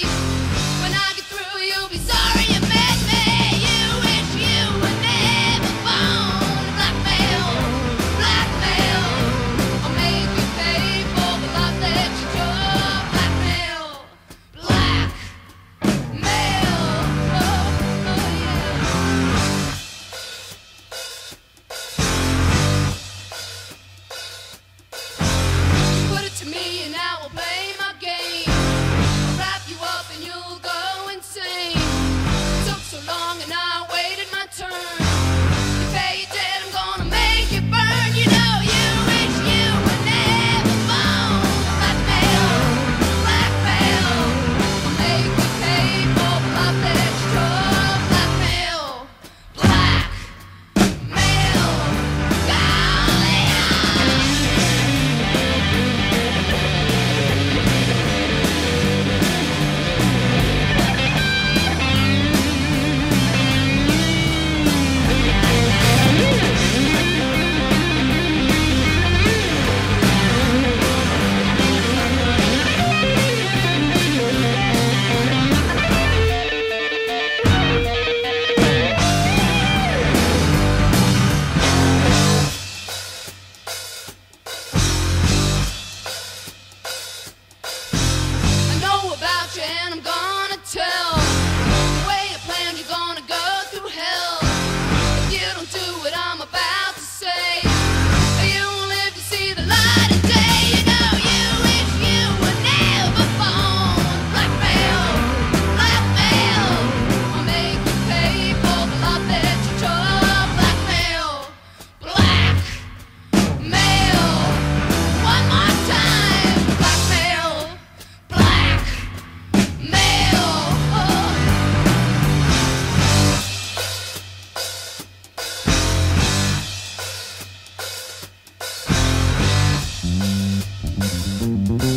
When I get through, you'll be sorry you met me. You wish you were never born. Blackmail, blackmail. I'll make you pay for the life that you took. Blackmail, blackmail. Oh, oh yeah. Put it to me and I will play my game. I'll wrap you up and you'll go insane. It took so long and I waited my turn. You pay your debt, I'm gonna make you burn. You know you wish you were never born. Blackmail, blackmail. I'll make you pay for the life that you took. Blackmail, blackmail. Golly. I know about you and I'm gonna tell. The way you planned, you're gonna go through hell. If you don't do what I'm about to say, you won't live to see the light of day. You know you wish you were never born. Blackmail, blackmail. I'll make you pay for the life that you took. Blackmail, blackmail. One more time. Blackmail, blackmail. Oh.